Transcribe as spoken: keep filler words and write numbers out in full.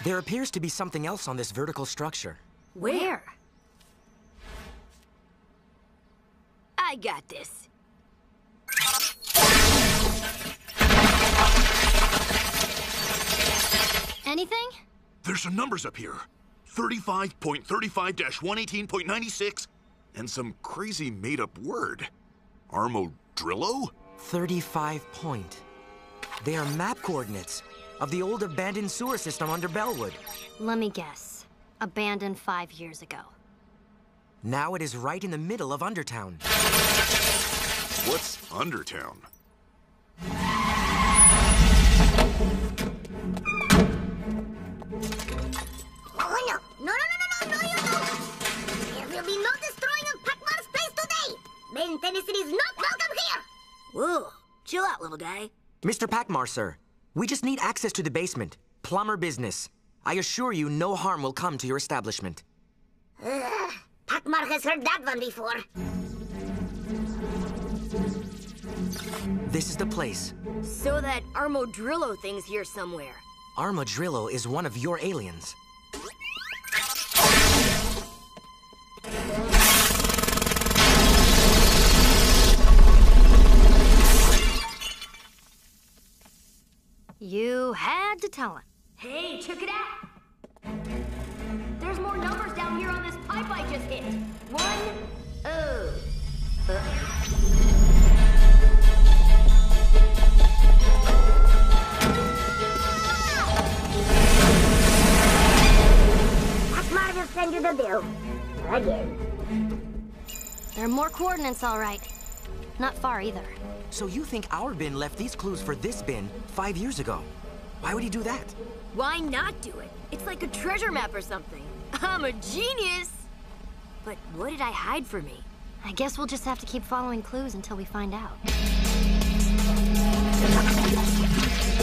There appears to be something else on this vertical structure. Where? I got this. Anything? There's some numbers up here. thirty-five point thirty-five dash one eighteen point ninety-six, and some crazy made-up word. Armadrillo? thirty-five point. They are map coordinates of the old abandoned sewer system under Bellwood. Let me guess. Abandoned five years ago. Now it is right in the middle of Undertown. What's Undertown? Oh, no. No, no, no, no, no, no, you don't. There will be no destroying of Pac-Mar's place today. Ben Tennyson is not welcome here. Whoa. Chill out, little guy. Mister Pac-Mar, sir. We just need access to the basement. Plumber business. I assure you no harm will come to your establishment. Uh, Pac-Mar has heard that one before. This is the place. So that Armadrillo thing's here somewhere. Armadrillo is one of your aliens. You had to tell him. Hey, check it out! There's more numbers down here on this pipe I just hit. One, oh. Pac-Mar will send you the bill. Again. There are more coordinates, all right. Not far either. So you think our bin left these clues for this bin five years ago? Why would he do that? Why not do it? It's like a treasure map or something. I'm a genius! But what did I hide for me? I guess we'll just have to keep following clues until we find out.